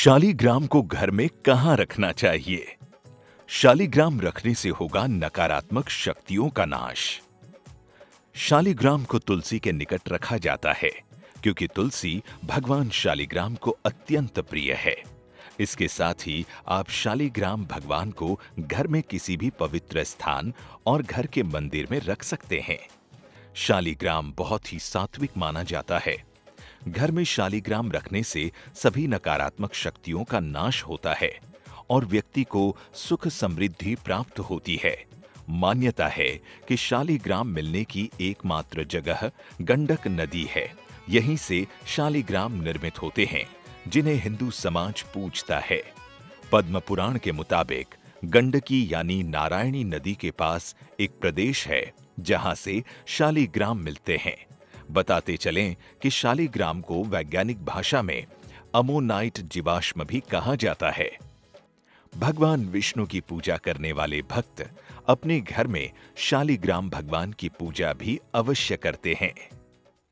शालीग्राम को घर में कहां रखना चाहिए? शालीग्राम रखने से होगा नकारात्मक शक्तियों का नाश। शालीग्राम को तुलसी के निकट रखा जाता है क्योंकि तुलसी भगवान शालीग्राम को अत्यंत प्रिय है। इसके साथ ही आप शालीग्राम भगवान को घर में किसी भी पवित्र स्थान और घर के मंदिर में रख सकते हैं। शालीग्राम बहुत ही सात्विक माना जाता है। घर में शालीग्राम रखने से सभी नकारात्मक शक्तियों का नाश होता है और व्यक्ति को सुख समृद्धि प्राप्त होती है। मान्यता है कि शालीग्राम मिलने की एकमात्र जगह गंडक नदी है। यहीं से शालीग्राम निर्मित होते हैं जिन्हें हिंदू समाज पूजता है। पद्म पुराण के मुताबिक गंडकी यानी नारायणी नदी के पास एक प्रदेश है जहां से शालीग्राम मिलते हैं। बताते चलें कि शालीग्राम को वैज्ञानिक भाषा में अमोनाइट जीवाश्म भी कहा जाता है। भगवान विष्णु की पूजा करने वाले भक्त अपने घर में शालीग्राम भगवान की पूजा भी अवश्य करते हैं।